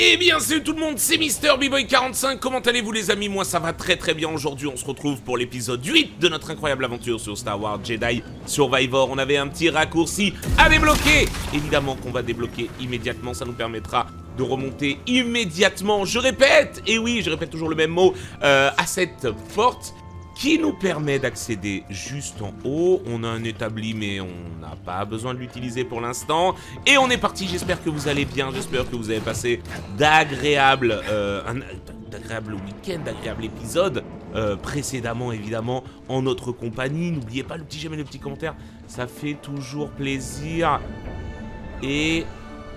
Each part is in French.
Eh bien salut tout le monde, c'est MrBboy45, comment allez-vous les amis? Moi ça va très très bien. Aujourd'hui on se retrouve pour l'épisode 8 de notre incroyable aventure sur Star Wars Jedi Survivor. On avait un petit raccourci à débloquer. Évidemment qu'on va débloquer immédiatement, ça nous permettra de remonter immédiatement, je répète, et oui je répète toujours le même mot, à cette porte qui nous permet d'accéder juste en haut. On a un établi mais on n'a pas besoin de l'utiliser pour l'instant. Et on est parti, j'espère que vous allez bien, j'espère que vous avez passé d'agréables week-end, d'agréables épisodes précédemment évidemment en notre compagnie. N'oubliez pas le petit j'aime et le petit commentaire, ça fait toujours plaisir. Et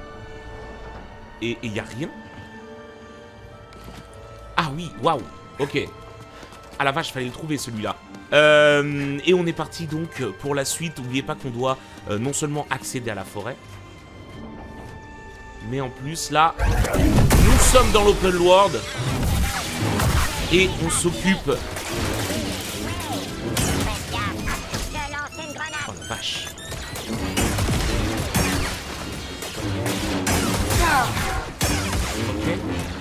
il n'y a rien. Ah oui, waouh, ok. Ah la vache, fallait le trouver celui-là. Et on est parti donc pour la suite. N'oubliez pas qu'on doit non seulement accéder à la forêt, mais en plus là, nous sommes dans l'open world. Et on s'occupe... Oh la vache. Ok.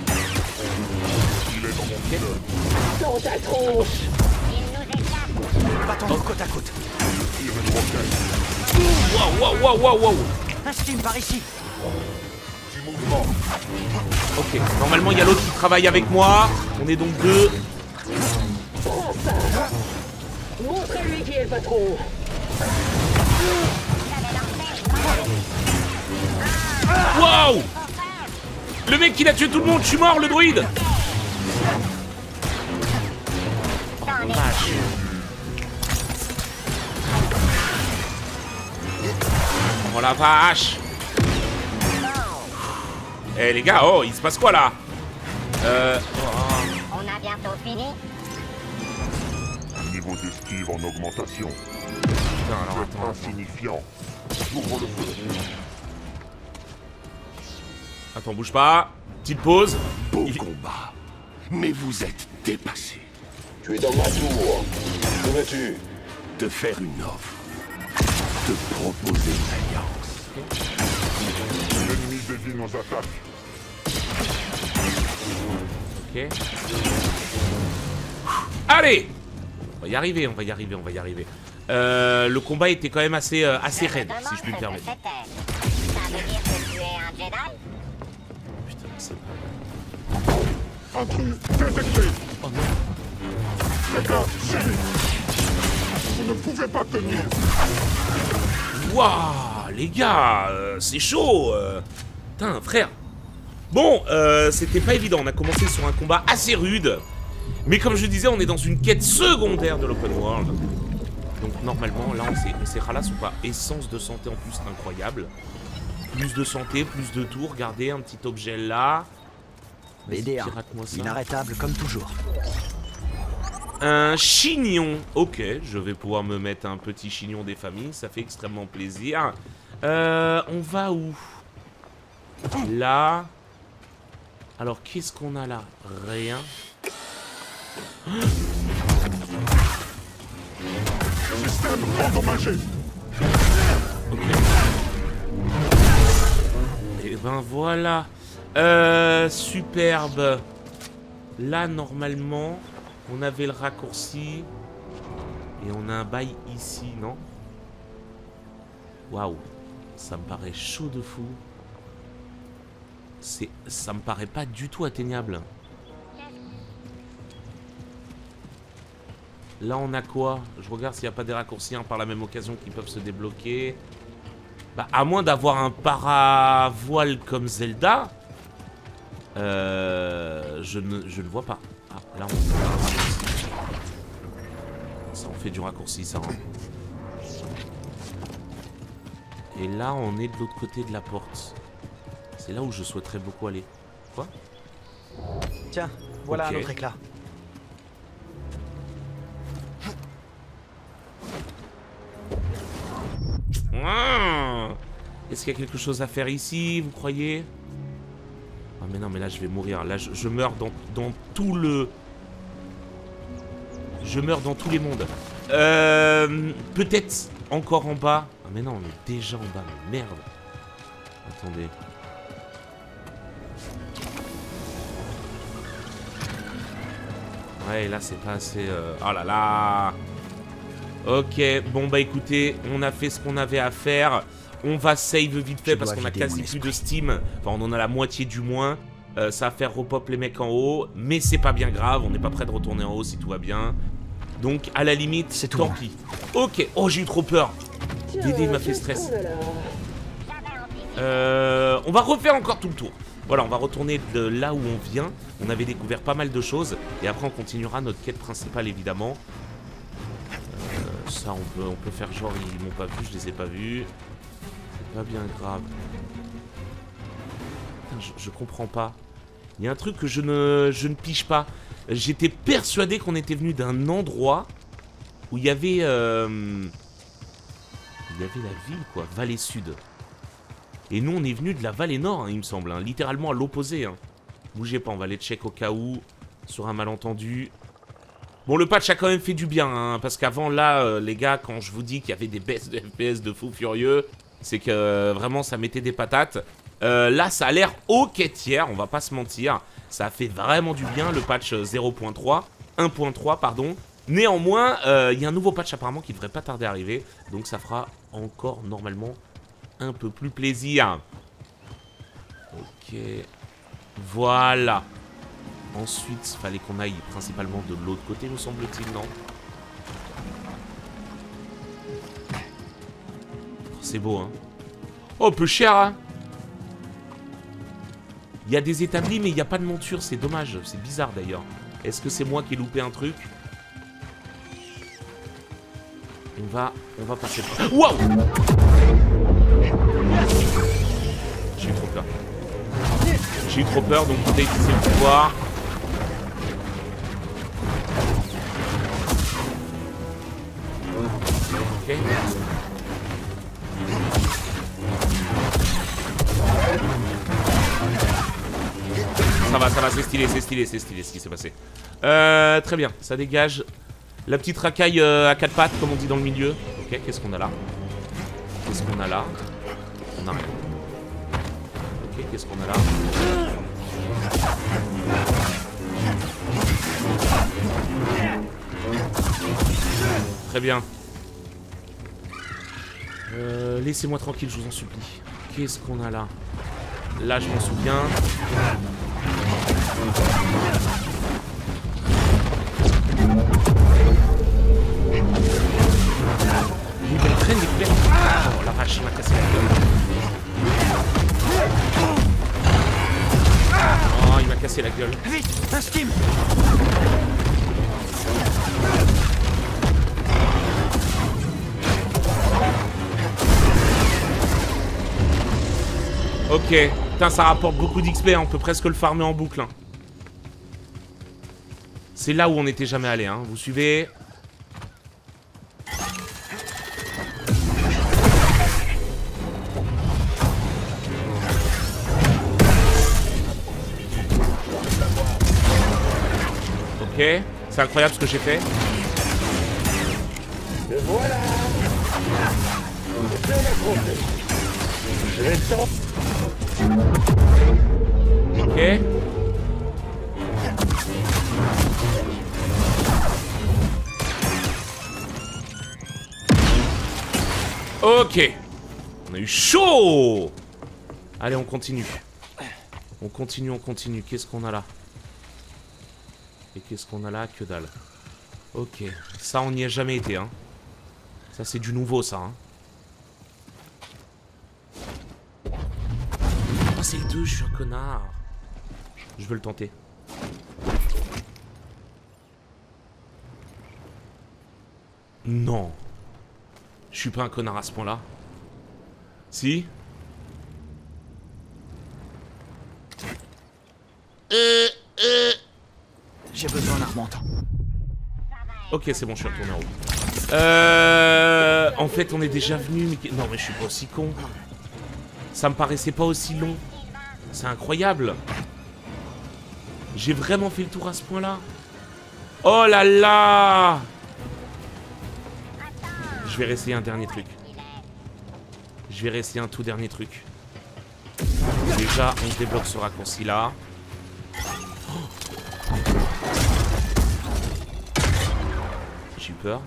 Ok. Dans ta tronche. Battons-nous côte à côte. Waouh. Un stream par ici. Ok, normalement il y a l'autre qui travaille avec moi. On est donc deux. Prends ça. Montre-lui qui est le patron. Waouh! Le mec il a tué tout le monde, je suis mort le druide! Oh la vache! Oh la vache! Eh les gars, oh il se passe quoi là? On a bientôt fini. Niveau d'esquive en augmentation. Putain, alors attends. Insignifiant. J'ouvre le feu. Attends, bouge pas. Petite pause. Beau combat. Mais vous êtes dépassé. Tu es dans ma tour. Que veux-tu? De faire une offre. De proposer une alliance. L'ennemi dévie nos attaques. Ok. Allez! On va y arriver, on va y arriver. Le combat était quand même assez raide, si je puis me permettre. Ça veut dire que tu es un Jedi? Putain, c'est... Intrus détecté. Oh non. Les gars, suivi. Vous ne pouvez pas tenir. Waouh, les gars, c'est chaud. Putain, frère. Bon, c'était pas évident. On a commencé sur un combat assez rude. Mais comme je disais, on est dans une quête secondaire de l'open world. Donc normalement, là, on s'est ralasse ou pas. Essence de santé en plus, incroyable. Plus de santé, plus de tours. Regardez, un petit objet là. BD1, inarrêtable comme toujours. Un chignon. Ok, je vais pouvoir me mettre un petit chignon des familles. Ça fait extrêmement plaisir. On va où? Là. Alors, qu'est-ce qu'on a là? Rien. Système endommagé. Ok. Et ben voilà. Superbe. Là, normalement, on avait le raccourci. Et on a un bail ici, non? Waouh. Ça me paraît chaud de fou. Ça me paraît pas du tout atteignable. Là, on a quoi? Je regarde s'il n'y a pas des raccourcis par la même occasion qui peuvent se débloquer. Bah, à moins d'avoir un paravoile comme Zelda. Je ne vois pas. Ah, là, on fait du raccourci. Ça, on fait du raccourci, ça. Et là, on est de l'autre côté de la porte. C'est là où je souhaiterais beaucoup aller. Quoi? Tiens, voilà Ok. un autre éclat. Est-ce qu'il y a quelque chose à faire ici, vous croyez? Ah mais non, mais là je vais mourir. Là je meurs dans tout le... Je meurs dans tous les mondes. Peut-être encore en bas. Ah mais non, on est déjà en bas. Mais merde. Attendez. Ouais, là, c'est pas assez... Oh là là. Ok, bon, bah écoutez, on a fait ce qu'on avait à faire. On va save vite fait parce qu'on a quasi plus de Steam. Enfin, on en a la moitié du moins. Ça va faire repop les mecs en haut. Mais c'est pas bien grave, on n'est pas prêt de retourner en haut si tout va bien. Donc, à la limite, c'est tant pis. Ok, oh, j'ai eu trop peur. Dédé m'a fait stress. On va refaire encore tout le tour. Voilà, on va retourner de là où on vient. On avait découvert pas mal de choses. Et après, on continuera notre quête principale, évidemment. Ça, on peut faire genre, ils m'ont pas vu, je les ai pas vus. C'est pas bien grave. Putain, je comprends pas. Il y a un truc que je ne pige pas. J'étais persuadé qu'on était venu d'un endroit où il y avait... la ville, quoi. Vallée Sud. Et nous, on est venu de la vallée Nord, hein, il me semble. Hein, littéralement à l'opposé. Hein. Bougez pas, on va les check au cas où. Sur un malentendu. Bon, le patch a quand même fait du bien. Hein, parce qu'avant, là, les gars, quand je vous dis qu'il y avait des baisses de FPS de fou furieux, c'est que vraiment, ça mettait des patates. Là, ça a l'air ok tiers, on va pas se mentir. Ça a fait vraiment du bien, le patch 0.3. 1.3, pardon. Néanmoins, il y a un nouveau patch apparemment qui devrait pas tarder à arriver. Donc ça fera encore normalement un peu plus plaisir. Ok. Voilà. Ensuite, il fallait qu'on aille principalement de l'autre côté, me semble-t-il, non? C'est beau, hein. Oh, peu cher, hein. Il y a des établis, mais il n'y a pas de monture. C'est dommage. C'est bizarre, d'ailleurs. Est-ce que c'est moi qui ai loupé un truc? On va passer par... Wow! J'ai eu trop peur. J'ai eu trop peur, donc on a utilisé le pouvoir. Ok. Ça va, c'est stylé ce qui s'est passé. Très bien, ça dégage. La petite racaille à quatre pattes, comme on dit dans le milieu. Ok, qu'est-ce qu'on a là? Qu'est-ce qu'on a là? On a rien. Ok, qu'est-ce qu'on a là? Très bien. Laissez-moi tranquille, je vous en supplie. Qu'est-ce qu'on a là? Là, je m'en souviens. Il me traîne des flèches. Oh la vache, il m'a cassé la gueule. Oh, il m'a cassé la gueule. Vite, un steam. Ok. Putain, ça rapporte beaucoup d'XP, hein. On peut presque le farmer en boucle. Hein. C'est là où on n'était jamais allé, hein. Vous suivez? Ok. C'est incroyable ce que j'ai fait. Le voilà. Je l'ai compris. Je vais t'en... Ok. Ok. On a eu chaud. Allez, on continue. On continue. Qu'est-ce qu'on a là? Et qu'est-ce qu'on a là? Que dalle. Ok. Ça, on n'y a jamais été, hein. Ça, c'est du nouveau, ça, hein. Oh, c'est le 2, je suis un connard. Je veux le tenter. Non. Je suis pas un connard à ce point-là. Si? J'ai besoin d'un remontant. Ok, c'est bon, je suis retourné en haut. En fait, on est déjà venu, mais... Non, mais je suis pas aussi con. Ça me paraissait pas aussi long. C'est incroyable. J'ai vraiment fait le tour à ce point-là. Oh là là! Je vais réessayer un dernier truc. Je vais réessayer un tout dernier truc. Déjà, on débloque ce raccourci-là. J'ai eu peur.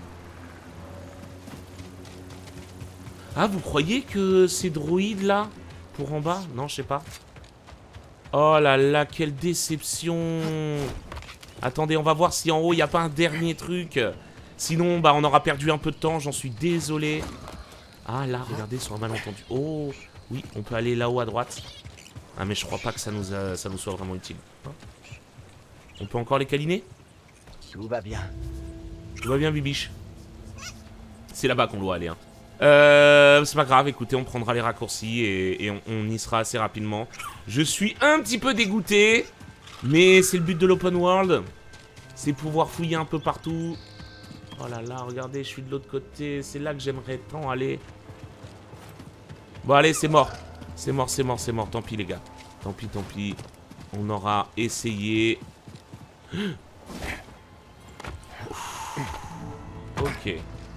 Ah, vous croyez que ces droïdes là, pour en bas? Non, je sais pas. Oh là là, quelle déception. Attendez, on va voir si en haut il n'y a pas un dernier truc. Sinon, bah on aura perdu un peu de temps, j'en suis désolé. Ah là, regardez, sur un malentendu. Oh, oui, on peut aller là-haut à droite. Ah mais je crois pas que ça nous soit vraiment utile. Hein, on peut encore les câliner? Tout va bien. Tout va bien, Bibiche. C'est là-bas qu'on doit aller. Hein. C'est pas grave, écoutez, on prendra les raccourcis et on y sera assez rapidement. Je suis un petit peu dégoûté, mais c'est le but de l'open world. C'est pouvoir fouiller un peu partout. Oh là là, regardez, je suis de l'autre côté. C'est là que j'aimerais tant aller. Bon, allez, c'est mort. C'est mort, c'est mort, c'est mort. Tant pis, les gars. Tant pis, tant pis. On aura essayé. Ok.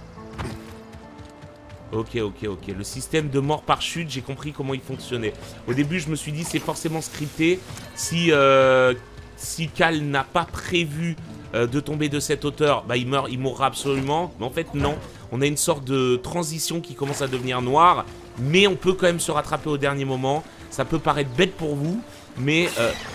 Ok. Le système de mort par chute, j'ai compris comment il fonctionnait. Au début, je me suis dit, c'est forcément scripté. Si Cal n'a pas prévu de tomber de cette hauteur, bah il mourra absolument. Mais en fait, non. On a une sorte de transition qui commence à devenir noire. Mais on peut quand même se rattraper au dernier moment. Ça peut paraître bête pour vous, mais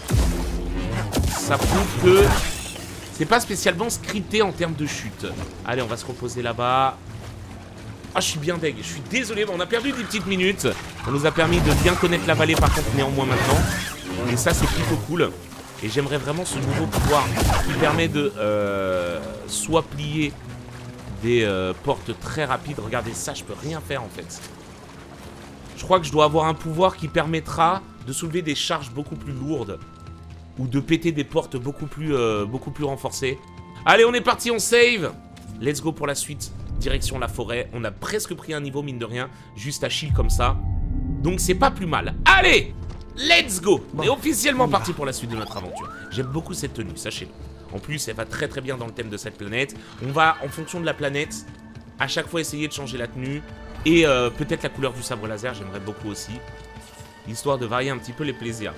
ça prouve que c'est pas spécialement scripté en termes de chute. Allez, on va se reposer là-bas. Ah, je suis bien deg. Je suis désolé, mais on a perdu des petites minutes. Ça nous a permis de bien connaître la vallée, par contre, néanmoins maintenant. Et ça, c'est plutôt cool. Et j'aimerais vraiment ce nouveau pouvoir qui permet de soit plier des portes très rapides. Regardez ça, je peux rien faire en fait. Je crois que je dois avoir un pouvoir qui permettra de soulever des charges beaucoup plus lourdes. Ou de péter des portes beaucoup plus renforcées. Allez, on est parti, on save. Let's go pour la suite. Direction la forêt. On a presque pris un niveau, mine de rien. Juste à chill comme ça. Donc c'est pas plus mal. Allez, let's go. On est officiellement parti pour la suite de notre aventure. J'aime beaucoup cette tenue, sachez-le. En plus, elle va très très bien dans le thème de cette planète. On va, en fonction de la planète, à chaque fois essayer de changer la tenue. Et peut-être la couleur du sabre laser, j'aimerais beaucoup aussi. Histoire de varier un petit peu les plaisirs.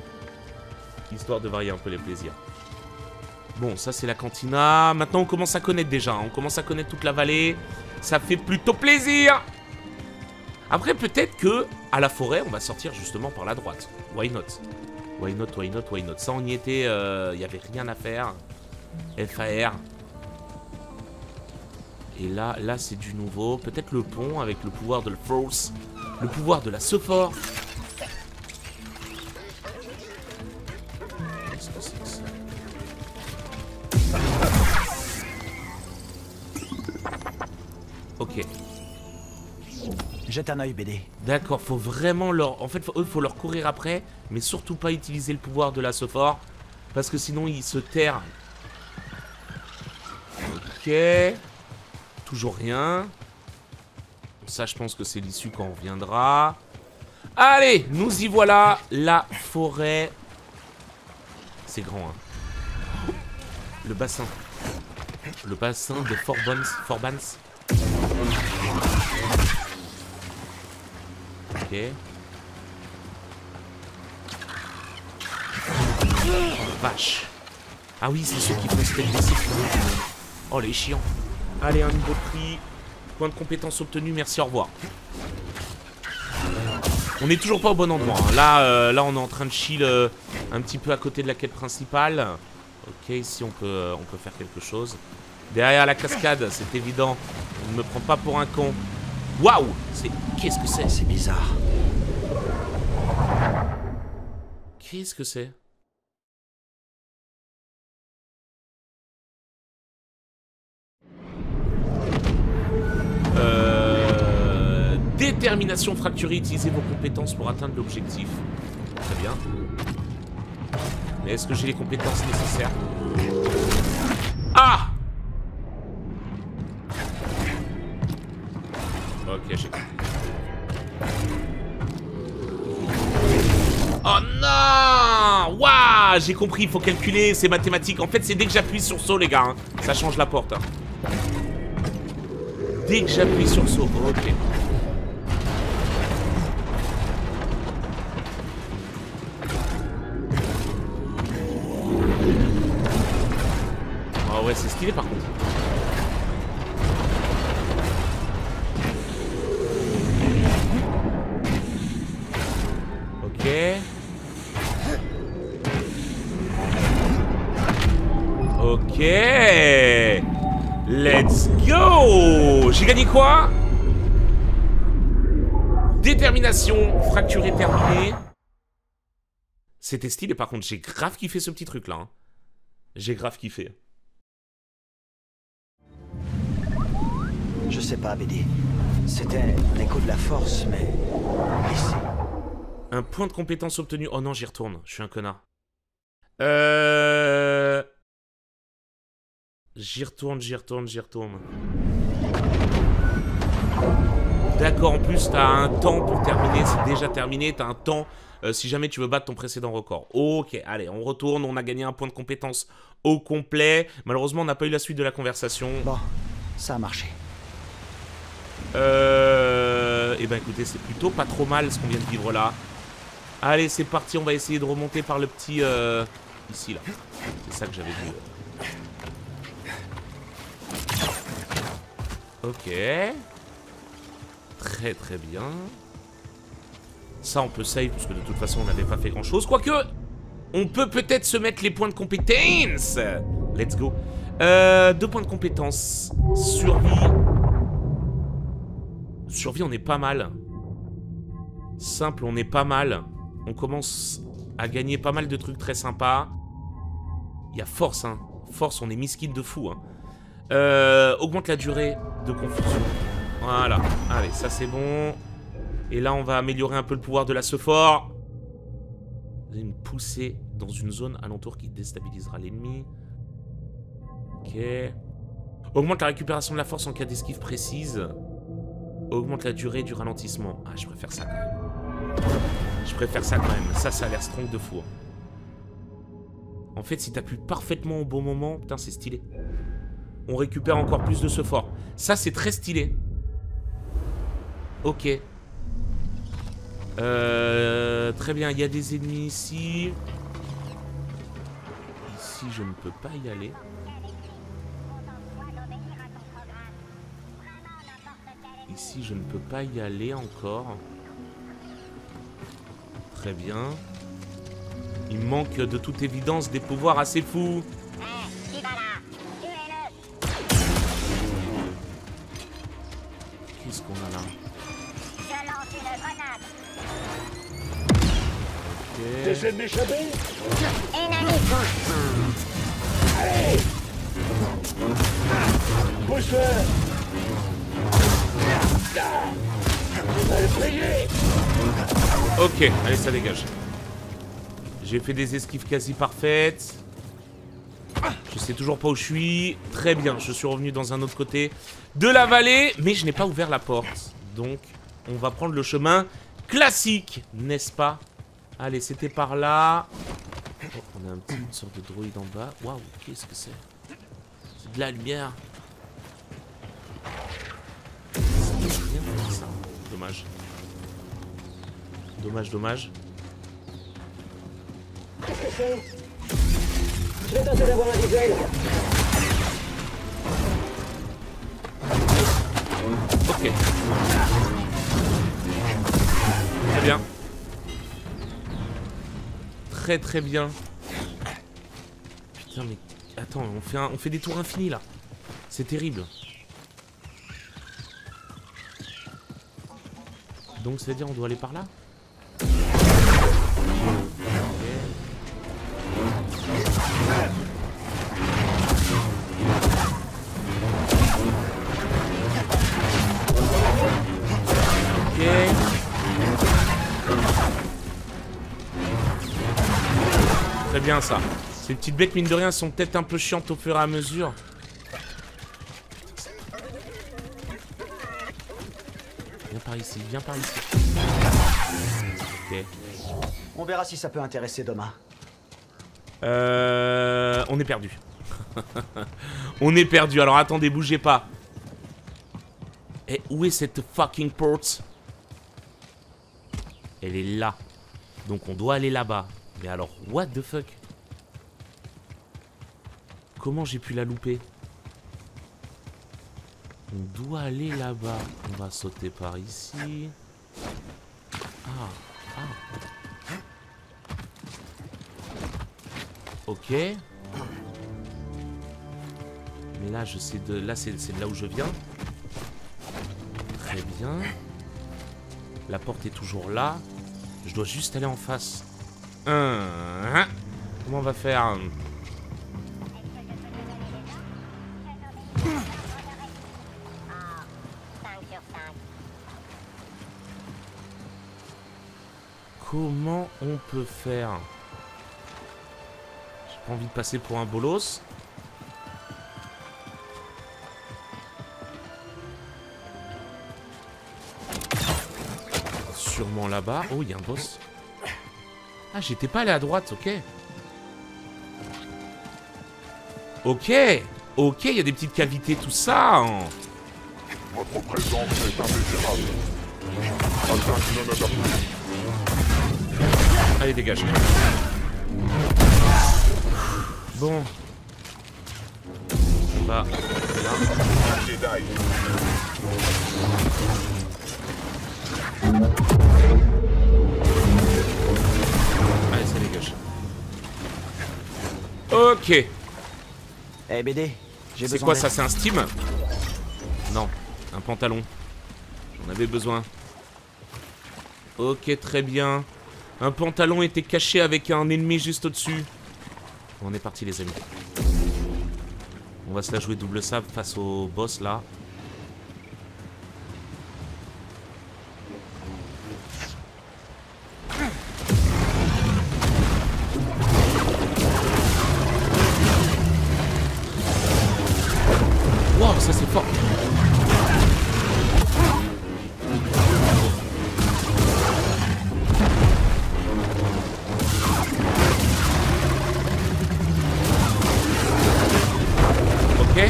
Bon, ça c'est la cantina. Maintenant on commence à connaître déjà. On commence à connaître toute la vallée. Ça fait plutôt plaisir. Après peut-être que à la forêt, on va sortir justement par la droite. Why not? Why not? Ça on y était, il n'y avait rien à faire. FAR. Et là c'est du nouveau. Peut-être le pont avec le pouvoir de la Force. Le pouvoir de la Sephore. Ok. Jette un œil, BD. D'accord, faut vraiment leur... En fait, faut leur courir après, mais surtout pas utiliser le pouvoir de la Sephore, parce que sinon, ils se terrent. Ok. Toujours rien. Ça, je pense que c'est l'issue quand on reviendra. Allez, nous y voilà. La forêt. C'est grand, hein. Le bassin. Le bassin de Forbans. Ok. Oh, vache. Ah oui, c'est ceux qui font se déplacer. Oh, les chiants. Allez, un niveau de prix. Point de compétence obtenu, merci, au revoir. On n'est toujours pas au bon endroit. Hein. Là, on est en train de chill un petit peu à côté de la quête principale. Ok, ici, on peut faire quelque chose. Derrière la cascade, c'est évident. On ne me prend pas pour un con. Waouh! Qu'est-ce que c'est? C'est bizarre. Qu'est-ce que c'est? Détermination fracturée. Utilisez vos compétences pour atteindre l'objectif. Très bien. Mais est-ce que j'ai les compétences nécessaires? Ah! Ok, j'ai compris. Oh non! Waouh! J'ai compris, il faut calculer, c'est mathématique. En fait, c'est dès que j'appuie sur saut, les gars. Hein. Ça change la porte. Hein. Dès que j'appuie sur saut. Ok. Oh ouais, c'est stylé par contre. Ok. Let's go. J'ai gagné quoi? Détermination. Fracturé terminé. C'était stylé par contre. J'ai grave kiffé ce petit truc là. Hein. J'ai grave kiffé. Je sais pas, BD. C'était l'écho de la force, mais... Ici. Un point de compétence obtenu. Oh non, j'y retourne. Je suis un connard. J'y retourne. D'accord, en plus, t'as un temps pour terminer. C'est déjà terminé. T'as un temps si jamais tu veux battre ton précédent record. Ok, allez, on retourne. On a gagné un point de compétence au complet. Malheureusement, on n'a pas eu la suite de la conversation. Bon, ça a marché. Eh ben écoutez, c'est plutôt pas trop mal ce qu'on vient de vivre là. Allez, c'est parti, on va essayer de remonter par le petit... Ici, là. C'est ça que j'avais vu. Ok. Très très bien. Ça, on peut save, parce que de toute façon, on n'avait pas fait grand-chose. Quoique, on peut peut-être se mettre les points de compétence. Let's go. 2 points de compétence. Survie. Survie, on est pas mal. Simple, on est pas mal. On commence à gagner pas mal de trucs très sympas. Il y a force, hein. Force, on est miskin de fou, hein. Augmente la durée de confusion. Voilà. Allez, ça c'est bon. Et là, on va améliorer un peu le pouvoir de la Sephore. Une poussée dans une zone alentour qui déstabilisera l'ennemi. Ok. Augmente la récupération de la force en cas d'esquive précise. Augmente la durée du ralentissement. Ah, je préfère ça quand même. Je préfère ça quand même. Ça a l'air strong de fou. Hein. En fait, si t'appuies parfaitement au bon moment, putain, c'est stylé. On récupère encore plus de ce fort. Ça, c'est très stylé. Ok. Très bien, il y a des ennemis ici. Ici, je ne peux pas y aller. Ici, je ne peux pas y aller encore. Très bien. Il manque de toute évidence des pouvoirs assez fous. Qu'est-ce qu'on a là? Ok. T'essaies de m'échapper? Allez! Pousse-le! Tu vas le payer! Ok, allez, ça dégage. J'ai fait des esquives quasi parfaites. Je sais toujours pas où je suis. Très bien, je suis revenu dans un autre côté de la vallée. Mais je n'ai pas ouvert la porte. Donc, on va prendre le chemin classique, n'est-ce pas? Allez, c'était par là. Oh, on a une sorte de droïde en bas. Waouh, qu'est-ce que c'est? C'est de la lumière. Ça. Dommage. Dommage. Qu'est-ce que c'est? Je vais tenter d'avoir un visuel. Ok. Très bien. Très bien. Putain mais... Attends, on fait des tours infinis là. C'est terrible. Donc c'est-à-dire on doit aller par là? Ok. Très bien ça. Ces petites bêtes mine de rien sont peut-être un peu chiantes au fur et à mesure. Viens par ici. Ok. On verra si ça peut intéresser Doma. On est perdu. On est perdu. Alors attendez, bougez pas. Et où est cette fucking porte? Elle est là. Donc on doit aller là-bas. Mais alors, what the fuck? Comment j'ai pu la louper? On doit aller là-bas. On va sauter par ici. Ah. Ok. Mais là, je sais de... Là, c'est de là où je viens. Très bien. La porte est toujours là. Je dois juste aller en face. Comment on va faire? Comment on peut faire? J'ai pas envie de passer pour un bolos. Sûrement là-bas. Oh, il y a un boss. Ah, j'étais pas allé à droite, ok. Ok. Ok, il y a des petites cavités, tout ça. Hein. Votre présence est indésirable. Attaque non adaptée. Allez, dégage. Bon. On va là. Jedi. Allez, ça dégage. Ok. Eh BD, j'ai besoin C'est quoi d'aide. ça? C'est un Steam? Non, un pantalon. J'en avais besoin. Ok, très bien. Un pantalon était caché avec un ennemi juste au-dessus. On est parti les amis. On va se la jouer double sabre face au boss là. Wow, ça c'est fort. Ok.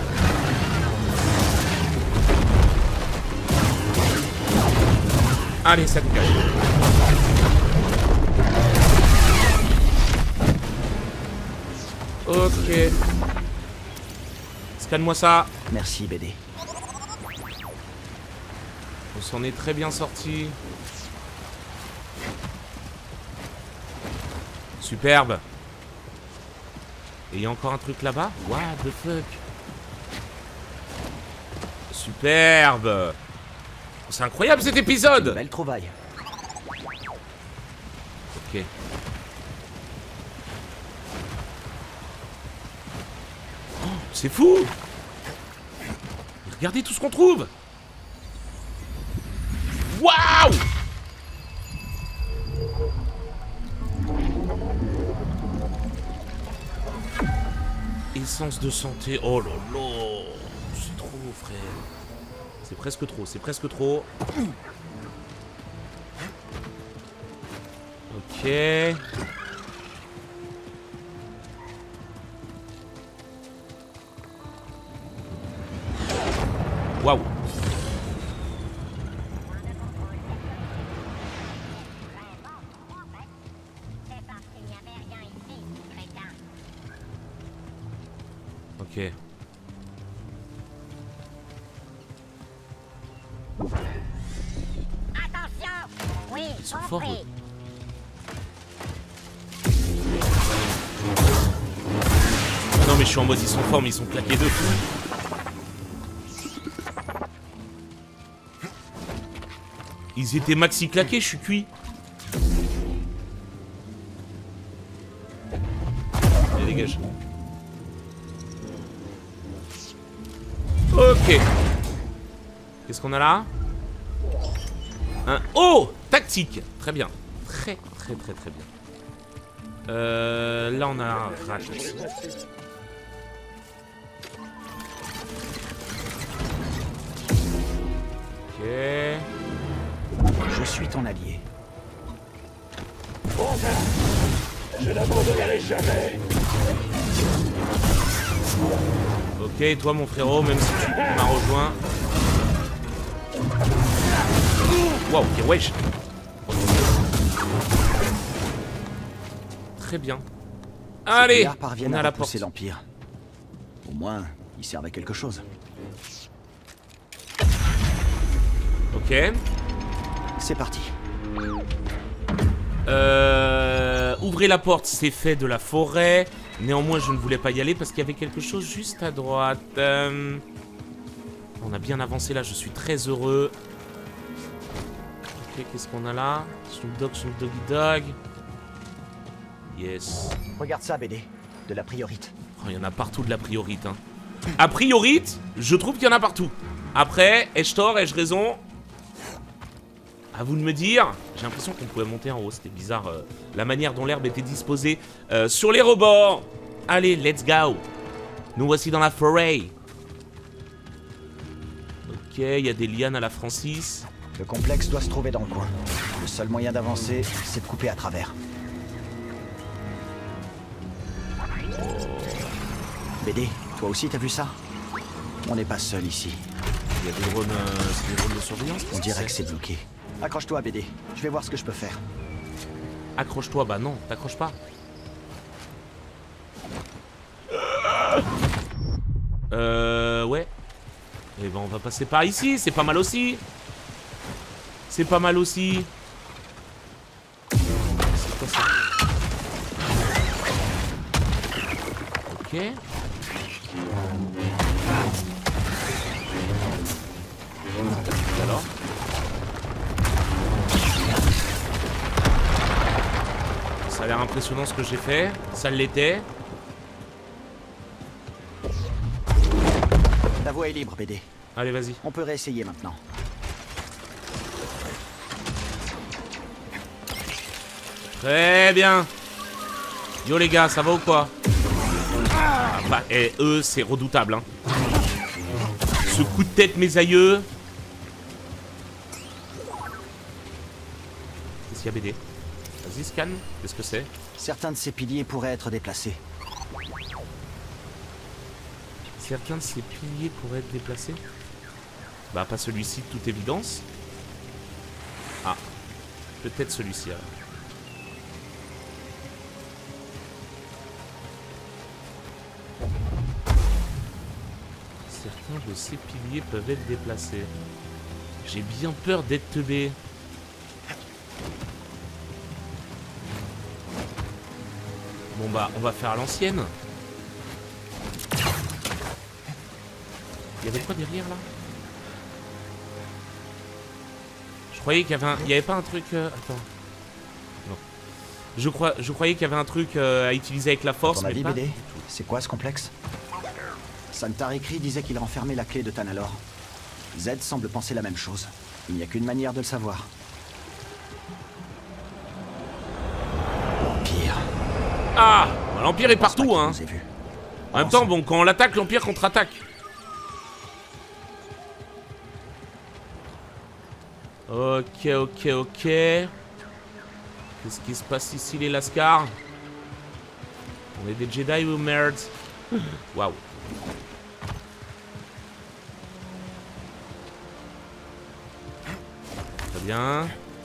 Allez, ça dégage. Ok. Scanne-moi ça. Merci BD. On s'en est très bien sorti. Superbe. Et il y a encore un truc là-bas. What the fuck. Superbe. C'est incroyable cet épisode. Belle trouvaille. Ok. Oh, c'est fou. Regardez tout ce qu'on trouve. Waouh. Essence de santé. Oh là là. C'est trop, frère. C'est presque trop, c'est presque trop. Ok. Waouh. Ok. Ils sont forts, eux. Non mais je suis en mode ils sont forts mais ils sont claqués de fou. Ils étaient maxi claqués, je suis cuit. Allez, dégage. Ok. Qu'est-ce qu'on a là? Un oh tactique. Très bien. Très très très très bien. Là on a un raccourci. Ok. Je suis ton allié. Je n'abandonnerai jamais. Ok, et toi mon frérot, même si tu m'as rejoint. Wow, ok, wesh. Très bien. Allez, on est à la porte. l'Empire. Au moins, il servait à quelque chose. Ok. C'est parti. ouvrez la porte, c'est fait de la forêt. Néanmoins, je ne voulais pas y aller parce qu'il y avait quelque chose juste à droite. On a bien avancé là, je suis très heureux. Ok, qu'est-ce qu'on a là? Snoop Doggy Dog. Yes. Regarde ça, BD. De la priorite. Oh, il y en a partout de la priorite. Hein. A priorite, je trouve qu'il y en a partout. Après, ai-je tort, ai-je raison? À vous de me dire. J'ai l'impression qu'on pouvait monter en haut, c'était bizarre. La manière dont l'herbe était disposée sur les rebords. Allez, let's go. Nous voici dans la forêt. Ok, il y a des lianes à la Francis. Le complexe doit se trouver dans le coin. Le seul moyen d'avancer, c'est de couper à travers. BD, toi aussi t'as vu ça? On n'est pas seul ici. Il y a des drones, c'est des drones de surveillance. On dirait que c'est bloqué. Accroche-toi, BD. Je vais voir ce que je peux faire. Accroche-toi, bah non, t'accroches pas. Ouais. Et ben on va passer par ici, c'est pas mal aussi. C'est pas mal aussi. C'est quoi ça? Ok. Alors. Ça a l'air impressionnant ce que j'ai fait. Ça l'était. La voie est libre, BD. Allez, vas-y. On peut réessayer maintenant. Très bien. Yo les gars, ça va ou quoi? Ah, bah, eux, c'est redoutable, hein. Ce coup de tête, mes aïeux. Qu'est-ce qu'il y a, BD? Vas-y, scan. Qu'est-ce que c'est? Certains de ces piliers pourraient être déplacés. Certains de ces piliers pourraient être déplacés? Bah, pas celui-ci, de toute évidence. Ah. Peut-être celui-ci, alors. Certains de ces piliers peuvent être déplacés. J'ai bien peur d'être teubé. Bon bah, on va faire à l'ancienne. Il y avait quoi derrière là? Je croyais qu'il y avait un... Il y avait pas un truc... Attends. Non. Je croyais qu'il y avait un truc à utiliser avec la force, mais pas... BD, c'est quoi ce complexe? Santarikri disait qu'il renfermait la clé de Tanalor. Z semble penser la même chose. Il n'y a qu'une manière de le savoir. L'Empire. Ah, l'Empire est partout, hein. En même temps, Avançons. bon, quand on l'attaque, l'Empire contre-attaque. Ok, ok, ok. Qu'est-ce qui se passe ici, les Lascars? On est des Jedi ou merde? Waouh. Très bien.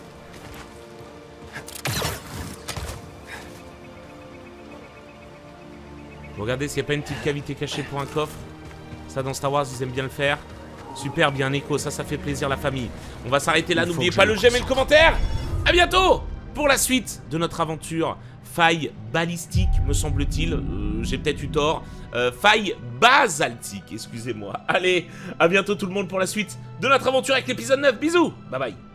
Regardez s'il n'y a pas une petite cavité cachée pour un coffre. Ça, dans Star Wars, ils aiment bien le faire. Super, bien écho, ça fait plaisir la famille. On va s'arrêter là, n'oubliez pas le j'aime et le commentaire. À bientôt pour la suite de notre aventure. Faille balistique, me semble-t-il. J'ai peut-être eu tort. Faille basaltique, excusez-moi. Allez, à bientôt tout le monde pour la suite de notre aventure avec l'épisode 9. Bisous, bye bye.